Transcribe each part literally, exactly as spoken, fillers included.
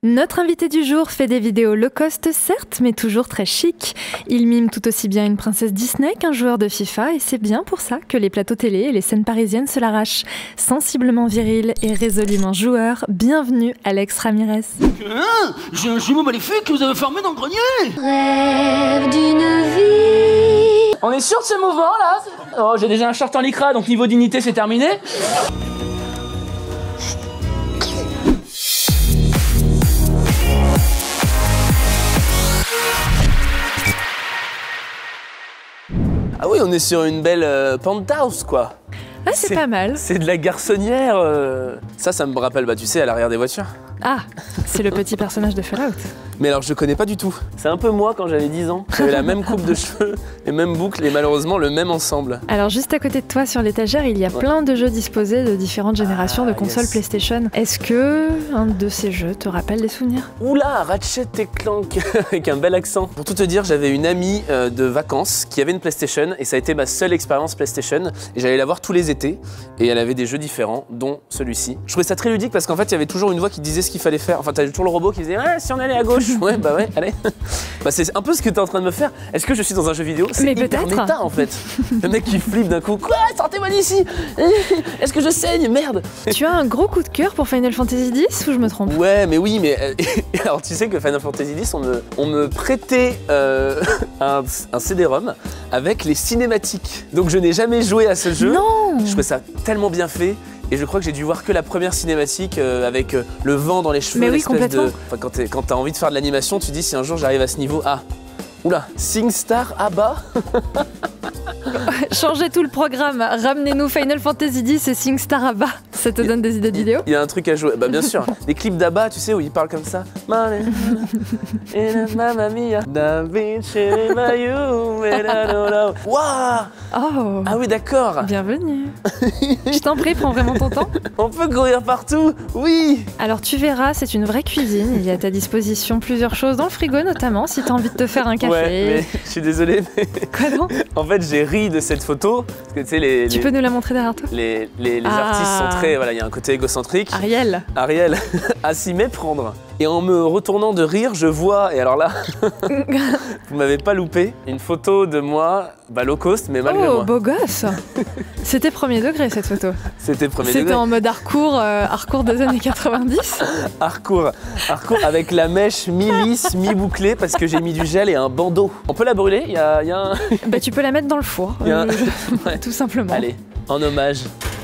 Notre invité du jour fait des vidéos low cost certes, mais toujours très chic. Il mime tout aussi bien une princesse Disney qu'un joueur de FIFA et c'est bien pour ça que les plateaux télé et les scènes parisiennes se l'arrachent. Sensiblement viril et résolument joueur, bienvenue Alex Ramirez. Ah, j'ai un jumeau maléfique que vous avez formé dans le grenier. Rêve d'une vie. On est sûr de ce mouvement là? Oh, j'ai déjà un short en lycra, donc niveau dignité c'est terminé. Ah oui, on est sur une belle euh, penthouse quoi. Ah, c'est pas mal. C'est de la garçonnière. Euh... Ça, ça me rappelle, bah tu sais, à l'arrière des voitures. Ah, c'est le petit personnage de Fallout. Mais alors, je connais pas du tout. C'est un peu moi quand j'avais dix ans. J'avais la même coupe de cheveux, les mêmes boucles et malheureusement le même ensemble. Alors, juste à côté de toi, sur l'étagère, il y a ouais. plein de jeux disposés de différentes générations ah, de consoles yes. PlayStation. Est-ce que un de ces jeux te rappelle des souvenirs? Oula, Ratchet et Clank, avec un bel accent. Pour tout te dire, j'avais une amie euh, de vacances qui avait une PlayStation et ça a été ma seule expérience PlayStation. Et j'allais la voir tous les étés et elle avait des jeux différents, dont celui-ci. Je trouvais ça très ludique parce qu'en fait, il y avait toujours une voix qui disait ce qu'il fallait faire. Enfin, t'avais toujours le robot qui disait ah, si on allait à gauche. Ouais, bah ouais, allez. Bah, c'est un peu ce que t'es en train de me faire. Est-ce que je suis dans un jeu vidéo? C'est hyper méta en fait. Le mec qui flippe d'un coup. Quoi? Sortez-moi d'ici. Est-ce que je saigne? Merde. Tu as un gros coup de cœur pour Final Fantasy dix ou je me trompe? Ouais, mais oui, mais euh, alors tu sais que Final Fantasy dix, on me, on me prêtait euh, un, un C D-ROM avec les cinématiques. Donc je n'ai jamais joué à ce jeu. Non. Je trouvais ça tellement bien fait. Et je crois que j'ai dû voir que la première cinématique euh, avec euh, le vent dans les cheveux. Mais oui, complètement. De... Enfin, quand, quand t'as envie de faire de l'animation, tu dis si un jour j'arrive à ce niveau, ah, oula, SingStar Abba. Changez tout le programme, ramenez-nous Final Fantasy dix et SingStar Abba. Ça te donne des idées de vidéos? Il y a un truc à jouer, bah bien sûr. Les clips d'Abba, tu sais, où il parle comme ça. Mamma mia, Waouh! Oh! Ah oui, d'accord. Bienvenue. Je t'en prie, prends vraiment ton temps. On peut courir partout, oui. Alors tu verras, c'est une vraie cuisine. Il y a à ta disposition plusieurs choses dans le frigo, notamment si t'as envie de te faire un café. Ouais, mais je suis désolé, mais... Quoi donc? En fait, j'ai ri de cette photo. Parce que, tu sais, les, tu les, peux nous la montrer derrière toi? Les, les, les ah. artistes sont très... Voilà, il y a un côté égocentrique. Ariel. Ariel, à s'y méprendre. Et en me retournant de rire, je vois, et alors là, vous m'avez pas loupé, une photo de moi, bah low cost, mais malgré oh, moi. Oh, beau gosse. C'était premier degré cette photo. C'était premier degré. C'était en mode hardcore, euh, hardcore des années quatre-vingt-dix. Hardcore, hardcore avec la mèche mi-lisse, mi-bouclée, parce que j'ai mis du gel et un bandeau. On peut la brûler? Il y a, y a un... Bah tu peux la mettre dans le four, un... euh, ouais. Tout simplement. Allez, en hommage.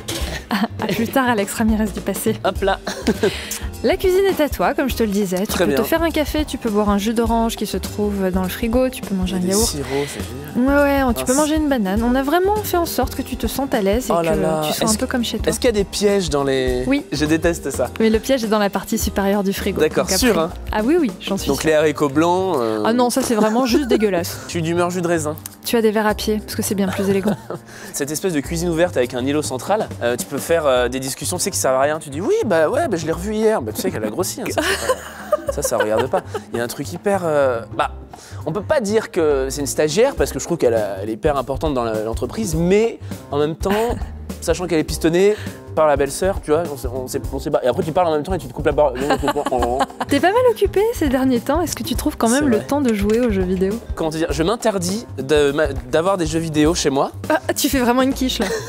À plus tard, Alex Ramirez du passé. Hop là. La cuisine est à toi, comme je te le disais. Tu Très peux bien. te faire un café, tu peux boire un jus d'orange qui se trouve dans le frigo, tu peux manger un yaourt. Sirop, c'est génial. Ouais, ouais, tu ah, peux manger une banane. On a vraiment fait en sorte que tu te sentes à l'aise et oh que là là. tu sois un peu comme chez toi. Est-ce qu'il y a des pièges dans les... Oui. Je déteste ça. Mais le piège est dans la partie supérieure du frigo. D'accord, sûr hein? Ah oui, oui, j'en suis Donc sûre. les haricots blancs... Euh... Ah non, ça c'est vraiment juste dégueulasse. Je suis d'humeur jus de raisin. Tu as des verres à pied, parce que c'est bien plus élégant. Cette espèce de cuisine ouverte avec un îlot central, euh, tu peux faire euh, des discussions, tu sais, qui servent à rien. Tu dis oui, bah ouais, bah, je l'ai revu hier. Bah tu sais qu'elle a grossi. Hein, ça, pas... ça, ça regarde pas. Il y a un truc hyper... Euh... Bah, on peut pas dire que c'est une stagiaire, parce que je trouve qu'elle est hyper importante dans l'entreprise, mais en même temps, sachant qu'elle est pistonnée par la belle-sœur, tu vois, on sait, on, sait, on sait pas. Et après tu parles en même temps et tu te coupes la barre. T'es pas mal occupé ces derniers temps, est-ce que tu trouves quand même le temps de jouer aux jeux vidéo? Comment te dire, je m'interdis d'avoir des jeux vidéo chez moi. Ah, tu fais vraiment une quiche là.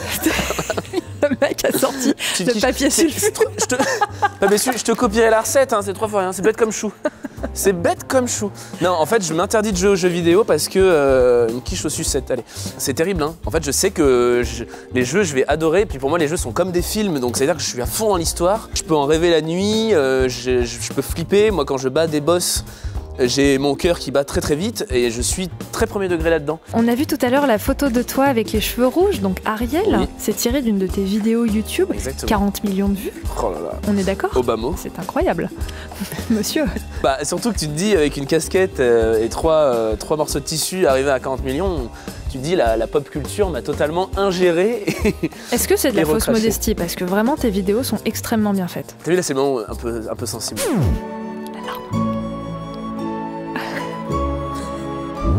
Le mec a sorti tu le papier sulfure. Je te... ah, mais je te copierai la recette, hein, c'est trois fois rien, c'est bête comme chou. C'est bête comme chou. Non, en fait, je m'interdis de jouer aux jeux vidéo parce que euh, une quiche aux sucettes, allez. C'est terrible, hein. En fait, je sais que je, les jeux, je vais adorer. Puis pour moi, les jeux sont comme des films, donc c'est-à-dire que je suis à fond dans l'histoire. Je peux en rêver la nuit, euh, je, je, je peux flipper. Moi, quand je bats des boss, j'ai mon cœur qui bat très très vite et je suis très premier degré là-dedans. On a vu tout à l'heure la photo de toi avec les cheveux rouges, donc Ariel. Oui. C'est tiré d'une de tes vidéos YouTube. Exactement. quarante millions de vues. Oh là là. On est d'accord? Obama. C'est incroyable. Monsieur. Bah surtout que tu te dis avec une casquette euh, et trois, euh, trois morceaux de tissu arrivés à quarante millions, tu te dis la, la pop culture m'a totalement ingéré. Est-ce que c'est de la fausse modestie? Parce que vraiment tes vidéos sont extrêmement bien faites. T'as vu là, c'est le moment un peu, un peu sensible.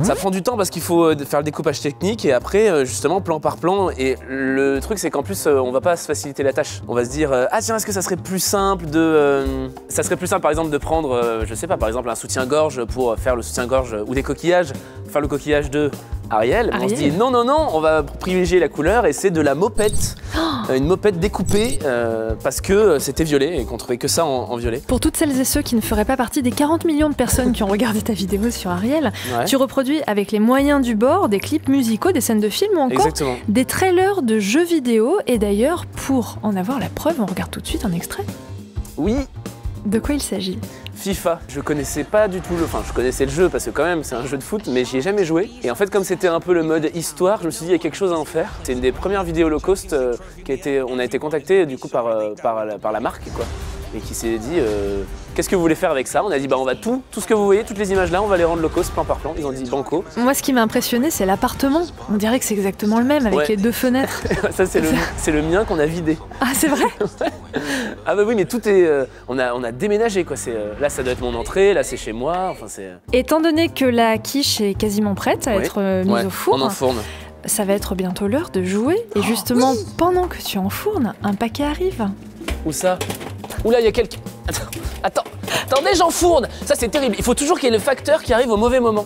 Ça prend du temps parce qu'il faut faire le découpage technique et après, justement, plan par plan. Et le truc, c'est qu'en plus, on va pas se faciliter la tâche. On va se dire, ah tiens, est-ce que ça serait plus simple de... Euh, ça serait plus simple, par exemple, de prendre, euh, je sais pas, par exemple, un soutien-gorge pour faire le soutien-gorge ou des coquillages, faire le coquillage de Ariel. Ariel. On se dit, non, non, non, on va privilégier la couleur et c'est de la mopette. Oh. Une mopette découpée euh, parce que c'était violet et qu'on trouvait que ça en, en violet. Pour toutes celles et ceux qui ne feraient pas partie des quarante millions de personnes qui ont regardé ta vidéo sur Ariel, ouais. Tu reproduis avec les moyens du bord des clips musicaux, des scènes de films ou encore Exactement. Des trailers de jeux vidéo. Et d'ailleurs, pour en avoir la preuve, on regarde tout de suite un extrait. Oui. De quoi il s'agit? FIFA, je connaissais pas du tout le... Enfin, je connaissais le jeu parce que quand même c'est un jeu de foot, mais j'y ai jamais joué. Et en fait, comme c'était un peu le mode histoire, je me suis dit il y a quelque chose à en faire. C'est une des premières vidéos low cost euh, qui a été... On a été contacté du coup par, euh, par, la, par la marque quoi. Et qui s'est dit euh, qu'est-ce que vous voulez faire avec ça? On a dit bah on va tout, tout ce que vous voyez, toutes les images là, on va les rendre low cost plan par plan. Ils ont dit banco. Moi ce qui m'a impressionné c'est l'appartement. On dirait que c'est exactement le même avec ouais. les deux fenêtres. Ça c'est le, c'est le mien qu'on a vidé. Ah c'est vrai? Ah bah oui mais tout est... Euh, on, a, on a déménagé quoi. Euh, là ça doit être mon entrée, là c'est chez moi. Enfin, c'est... Étant donné que la quiche est quasiment prête à ouais. être euh, mise ouais. au four. On enfourne. Ça va être bientôt l'heure de jouer. Et justement, oui. pendant que tu enfournes, un paquet arrive. Où ça? Oula, il y a quelqu'un... Attends, attends, attendez, j'enfourne. Ça, c'est terrible. Il faut toujours qu'il y ait le facteur qui arrive au mauvais moment.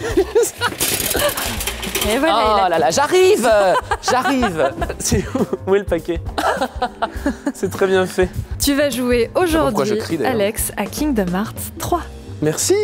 Et voilà, oh a... là là, j'arrive. J'arrive. C'est où? Où est le paquet? C'est très bien fait. Tu vas jouer aujourd'hui, crie, Alex, à Kingdom Hearts trois. Merci.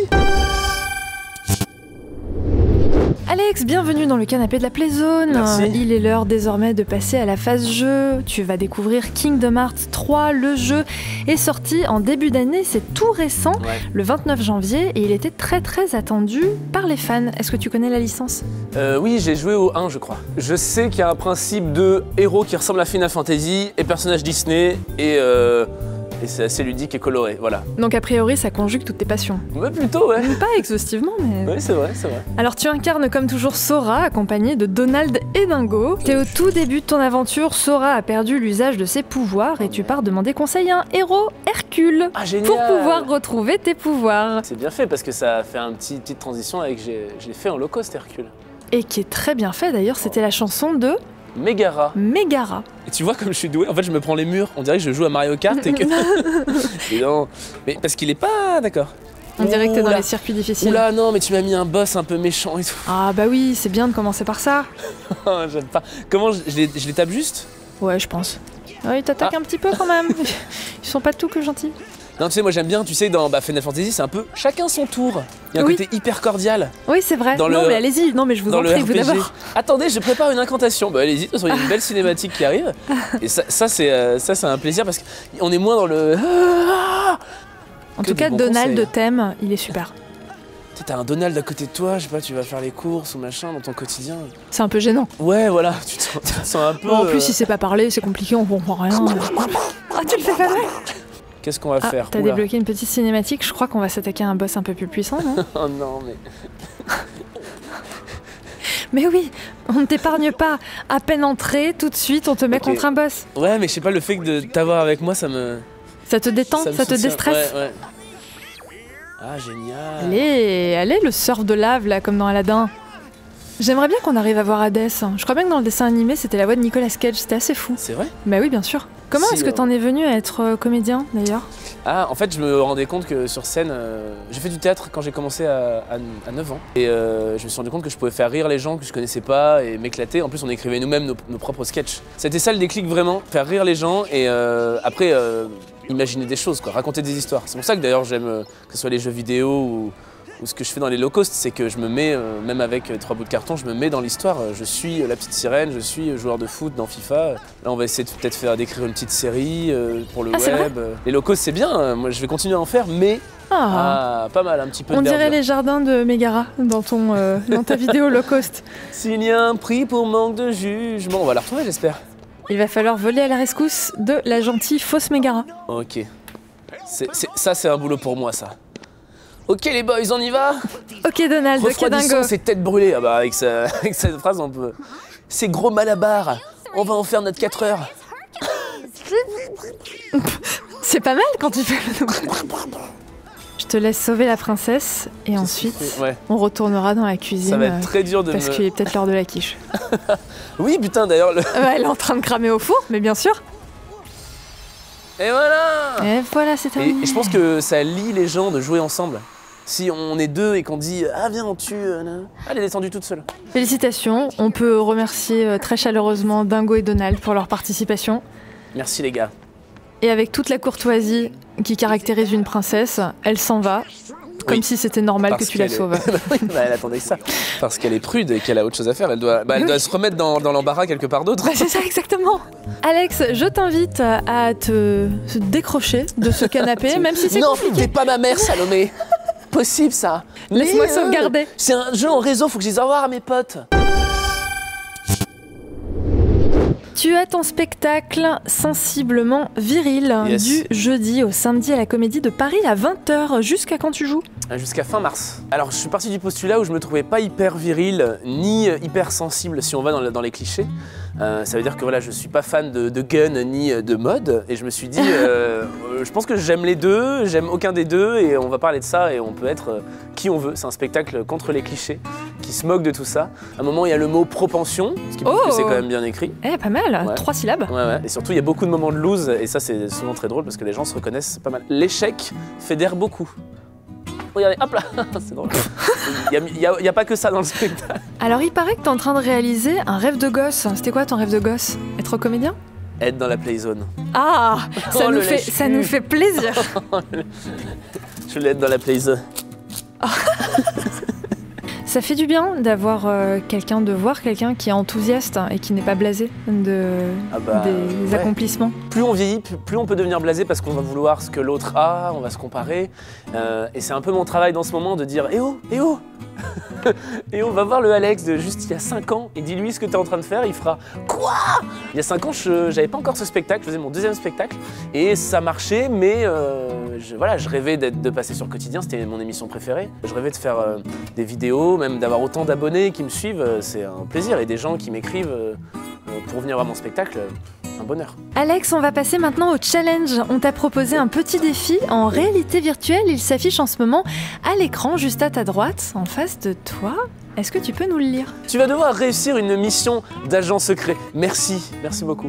Alex, bienvenue dans le canapé de la Playzone. Merci. Il est l'heure désormais de passer à la phase jeu. Tu vas découvrir Kingdom Hearts trois. Le jeu est sorti en début d'année, c'est tout récent, ouais. le vingt-neuf janvier, et il était très très attendu par les fans. Est-ce que tu connais la licence? euh, Oui, j'ai joué au un, je crois. Je sais qu'il y a un principe de héros qui ressemble à Final Fantasy et personnage Disney et... Euh... Et c'est assez ludique et coloré, voilà. Donc a priori, ça conjugue toutes tes passions. Ouais, plutôt, ouais. Pas exhaustivement, mais... Oui, c'est vrai, c'est vrai. Alors tu incarnes comme toujours Sora, accompagnée de Donald et Dingo. T'es au tout début de ton aventure, Sora a perdu l'usage de ses pouvoirs et tu pars demander conseil à un héros, Hercule, ah, génial. pour pouvoir retrouver tes pouvoirs. C'est bien fait parce que ça a fait une petit, petite transition avec... Je l'ai fait en low cost, Hercule. Et qui est très bien fait d'ailleurs, c'était la chanson de... Megara. Megara. Et tu vois comme je suis doué, en fait je me prends les murs, on dirait que je joue à Mario Kart et que... et non, mais parce qu'il est pas d'accord. On dirait que t'es dans les circuits difficiles. Oula non mais tu m'as mis un boss un peu méchant et tout. Ah bah oui, c'est bien de commencer par ça. J'aime pas. Comment je, je, les, je les tape juste? Ouais je pense. Ouais, ils t'attaquent ah. un petit peu quand même. Ils sont pas tout que gentils. Non tu sais moi j'aime bien, tu sais dans bah, Final Fantasy c'est un peu chacun son tour. Il y a un oui. côté hyper cordial. Oui c'est vrai, dans non le, mais allez-y, non mais je vous en prie, vous d'abord. Attendez je prépare une incantation, bah allez-y, de toute façon il y a une belle cinématique qui arrive. Et ça, ça c'est euh, ça, c'est un plaisir parce qu'on est moins dans le... En tout cas Donald de thème, il est super. Tu t'as un Donald à côté de toi, je sais pas, tu vas faire les courses ou machin dans ton quotidien. C'est un peu gênant. Ouais voilà, tu te, tu te sens un peu... Bon, en plus euh... il sait pas parler, c'est compliqué, on comprend rien. Ah tu le fais pas vrai? Qu'est-ce qu'on va ah, faire? T'as débloqué une petite cinématique, je crois qu'on va s'attaquer à un boss un peu plus puissant, non? Oh non, mais... Mais oui, on ne t'épargne pas. À peine entré, tout de suite, on te met okay. contre un boss. Ouais, mais je sais pas, le fait de t'avoir avec moi, ça me... Ça te détend, ça, ça te déstresse. Ouais, ouais. Ah, génial. Allez, allez, le surf de lave, là, comme dans Aladdin. J'aimerais bien qu'on arrive à voir Hades. Je crois bien que dans le dessin animé, c'était la voix de Nicolas Cage, c'était assez fou. C'est vrai? Bah oui, bien sûr. Comment si, est-ce que t'en euh... es venu à être euh, comédien, d'ailleurs? Ah, en fait, je me rendais compte que sur scène, euh, j'ai fait du théâtre quand j'ai commencé à, à, à neuf ans. Et euh, je me suis rendu compte que je pouvais faire rire les gens que je connaissais pas et m'éclater. En plus, on écrivait nous-mêmes nos, nos propres sketchs. C'était ça le déclic, vraiment. Faire rire les gens et euh, après, euh, imaginer des choses, quoi, raconter des histoires. C'est pour ça que d'ailleurs, j'aime euh, que ce soit les jeux vidéo ou... ou ce que je fais dans les low cost, c'est que je me mets, euh, même avec euh, trois bouts de carton, je me mets dans l'histoire. Je suis euh, la petite sirène, je suis euh, joueur de foot dans FIFA. Là, on va essayer de peut-être faire d'écrire une petite série euh, pour le ah, web. Les low cost, c'est bien. Euh, moi, je vais continuer à en faire, mais ah, ah, pas mal, un petit peu. On de dirait les jardins de Megara dans ton, euh, dans ta vidéo low cost. S'il y a un prix pour manque de jugement, on va la retrouver, j'espère. Il va falloir voler à la rescousse de la gentille fausse Megara. Ok. C'est, c'est, ça, c'est un boulot pour moi, ça. Ok les boys, on y va? Ok Donald, ok Dingo. C'est tête brûlée, ah bah avec, sa, avec cette phrase on peut... C'est gros malabar, on va en faire notre quatre heures. C'est pas mal quand tu fais le... Chut, te laisse sauver la princesse et ensuite ouais. on retournera dans la cuisine. Ça va être très dur de parce me... qu'il est peut-être l'heure de la quiche. Oui, putain, d'ailleurs... Le... Ouais, elle est en train de cramer au four, mais bien sûr. Et voilà. Et voilà, c'est terminé. Et, et je pense que ça lie les gens de jouer ensemble. Si on est deux et qu'on dit « Ah, viens, on tue... Euh, » elle est descendue toute seule. Félicitations, on peut remercier euh, très chaleureusement Dingo et Donald pour leur participation. Merci les gars. Et avec toute la courtoisie qui caractérise une princesse, elle s'en va, comme oui. si c'était normal Parce que tu la sauves. Est... bah, elle attendait ça. Parce qu'elle est prude et qu'elle a autre chose à faire. Elle doit, bah, elle oui. doit se remettre dans, dans l'embarras quelque part d'autre. Bah, c'est ça, exactement. Alex, je t'invite à te décrocher de ce canapé, même si c'est compliqué. Non, t'es pas ma mère, Salomé. Possible ça. Laisse-moi euh, sauvegarder. C'est un jeu en réseau, faut que je dise au revoir à mes potes. Tu as ton spectacle sensiblement viril yes. du jeudi au samedi à la Comédie de Paris à vingt heures. Jusqu'à quand tu joues ? Jusqu'à fin mars. Alors je suis parti du postulat où je me trouvais pas hyper viril ni hyper sensible si on va dans, le, dans les clichés. Euh, ça veut dire que voilà, je suis pas fan de, de gun ni de mode et je me suis dit, euh, je pense que j'aime les deux, j'aime aucun des deux et on va parler de ça et on peut être euh, qui on veut. C'est un spectacle contre les clichés qui se moque de tout ça. À un moment il y a le mot propension, ce qui prouve oh. que c'est quand même bien écrit. Eh, pas mal, ouais. trois syllabes. Ouais, ouais. Et surtout il y a beaucoup de moments de lose et ça c'est souvent très drôle parce que les gens se reconnaissent pas mal. L'échec fédère beaucoup. Regardez, hop là, c'est drôle. Il n'y a, a, a pas que ça dans le spectacle. Alors il paraît que tu es en train de réaliser un rêve de gosse. C'était quoi ton rêve de gosse ? Être comédien ? Être dans la Playzone. Ah, ça, oh, nous, fait, ça nous fait plaisir. Je voulais être dans la Playzone. Ça fait du bien d'avoir euh, quelqu'un, de voir quelqu'un qui est enthousiaste et qui n'est pas blasé de, ah bah, des ouais. accomplissements. Plus on vieillit, plus on peut devenir blasé parce qu'on va vouloir ce que l'autre a, on va se comparer. Euh, et c'est un peu mon travail dans ce moment de dire « Eh oh, eh oh !» Et on va voir le Alex de juste il y a cinq ans et dis-lui ce que tu es en train de faire, il fera « Quoi ?» Il y a cinq ans, je j'avais pas encore ce spectacle, je faisais mon deuxième spectacle et ça marchait, mais euh, je, voilà, je rêvais de passer sur Quotidien, c'était mon émission préférée. Je rêvais de faire euh, des vidéos, même d'avoir autant d'abonnés qui me suivent, c'est un plaisir. Et des gens qui m'écrivent euh, pour venir voir mon spectacle, un bonheur. Alex, on va passer maintenant au challenge. On t'a proposé un petit défi en réalité virtuelle. Il s'affiche en ce moment à l'écran, juste à ta droite, en face de toi. Est-ce que tu peux nous le lire ? Tu vas devoir réussir une mission d'agent secret. Merci, merci beaucoup.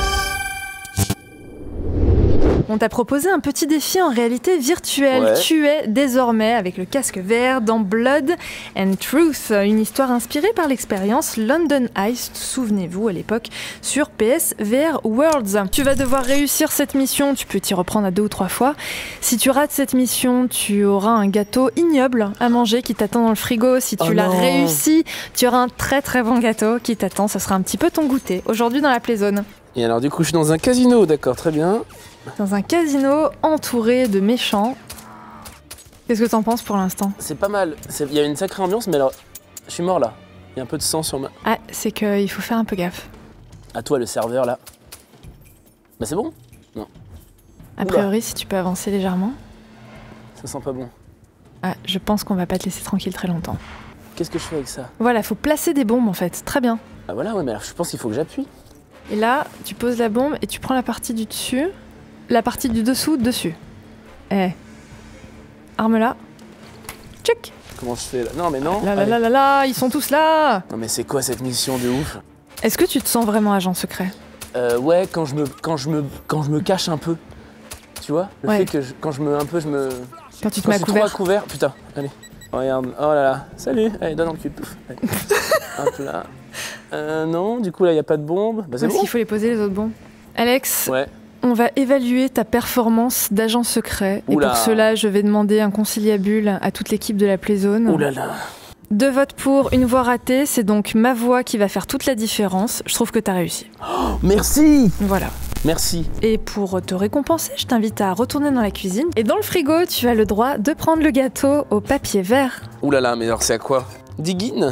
On t'a proposé un petit défi en réalité virtuelle. Ouais. Tu es désormais avec le casque vert dans Blood and Truth, une histoire inspirée par l'expérience London Heist, souvenez-vous à l'époque, sur P S V R Worlds. Tu vas devoir réussir cette mission, tu peux t'y reprendre à deux ou trois fois. Si tu rates cette mission, tu auras un gâteau ignoble à manger qui t'attend dans le frigo. Si tu oh l'as réussi, tu auras un très très bon gâteau qui t'attend, ça sera un petit peu ton goûter. Aujourd'hui dans la Playzone. Et alors du coup je suis dans un casino, d'accord, très bien. Dans un casino entouré de méchants. Qu'est-ce que t'en penses pour l'instant ? C'est pas mal. Il y a une sacrée ambiance, mais alors, je suis mort là. Il y a un peu de sang sur ma... Ah, c'est qu'il faut faire un peu gaffe. À toi le serveur là. Bah c'est bon ? Non. A priori, Oula. Si tu peux avancer légèrement. Ça sent pas bon. Ah, je pense qu'on va pas te laisser tranquille très longtemps. Qu'est-ce que je fais avec ça ? Voilà, faut placer des bombes en fait. Très bien. Ah voilà, ouais, mais alors je pense qu'il faut que j'appuie. Et là, tu poses la bombe et tu prends la partie du dessus. La partie du dessous, dessus. Eh. Arme là. Tchic. Comment je fais là ? Non mais non. Là là là là là, ils sont tous là. Non mais c'est quoi cette mission de ouf ? Est-ce que tu te sens vraiment agent secret ? Euh ouais, quand je me quand je me quand je me cache un peu. Tu vois ? Le ouais. fait que je, quand je me un peu je me Quand tu te quand mets à couvert. Trop à couvert. Putain, allez. Regarde. Oh là là. Salut. Allez, donne dans le cul. Hop là. Euh non, du coup là, il y a pas de bombe. Bah c'est Parce bon. qu'il faut les poser les autres bombes. Alex. Ouais. On va évaluer ta performance d'agent secret. Oula. Et pour cela, je vais demander un conciliabule à toute l'équipe de la Playzone. Ouh là là. Deux votes pour, une voix ratée. C'est donc ma voix qui va faire toute la différence. Je trouve que t'as réussi. Oh, merci. Voilà. Merci. Et pour te récompenser, je t'invite à retourner dans la cuisine. Et dans le frigo, tu as le droit de prendre le gâteau au papier vert. Ouh là là, mais alors c'est à quoi ? Diggin.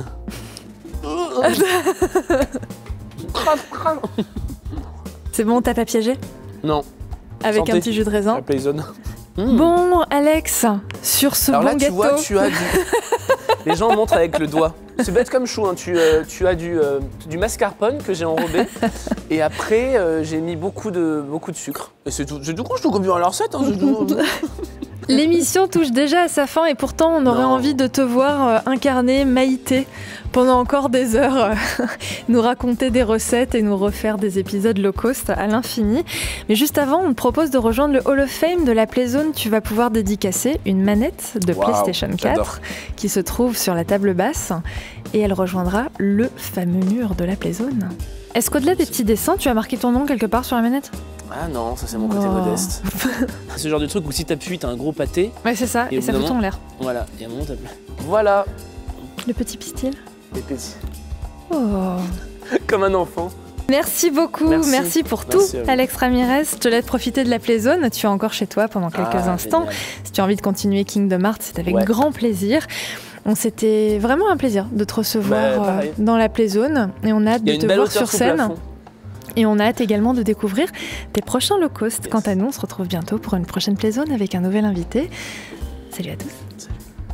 C'est bon, t'as pas piégé ? Non. Avec Santé. Un petit jus de raisin. La Playzone. Mmh. Bon, Alex, sur ce Alors bon là, tu gâteau... vois, tu as du... Les gens montrent avec le doigt. C'est bête comme chou, hein. tu, euh, tu as du, euh, du mascarpone que j'ai enrobé. Et après, euh, j'ai mis beaucoup de, beaucoup de sucre. Et c'est tout. C'est du coup, je trouve bien à la recette. Hein, L'émission touche déjà à sa fin et pourtant on aurait Non. envie de te voir euh, incarner Maïté pendant encore des heures, euh, nous raconter des recettes et nous refaire des épisodes low cost à l'infini. Mais juste avant, on te propose de rejoindre le Hall of Fame de la Playzone. Tu vas pouvoir dédicacer une manette de Wow, PlayStation j'adore. quatre qui se trouve sur la table basse et elle rejoindra le fameux mur de la Playzone. Est-ce qu'au-delà des petits dessins, tu as marqué ton nom quelque part sur la manette? Ah non, ça c'est mon côté Oh. modeste. C'est ce genre de truc où si t'appuies, t'as un gros pâté. Ouais, c'est ça, Et et, au ça bout fout d'un ton moment- l'air. Voilà, et à un moment t'appuies. Voilà, Le petit pistil. les petits. Oh. Comme un enfant. Merci beaucoup, merci, Merci. pour Merci tout, à vous. Alex Ramirez. Je te laisse profiter de la Playzone. Tu es encore chez toi pendant quelques Ah, instants. génial. Si tu as envie de continuer Kingdom Hearts, c'est avec Ouais. grand plaisir. On C'était vraiment un plaisir de te recevoir Bah, pareil. euh, dans la Playzone et on a hâte Il y a de une te belle voir hauteur sur sous scène. plafond. Et on a hâte également de découvrir tes prochains low cost. Yes. Quant à nous, on se retrouve bientôt pour une prochaine Playzone avec un nouvel invité. Salut à tous.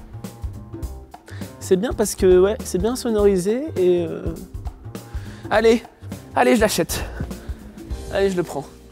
C'est bien parce que ouais, c'est bien sonorisé et euh... allez, allez, je l'achète. Allez, je le prends.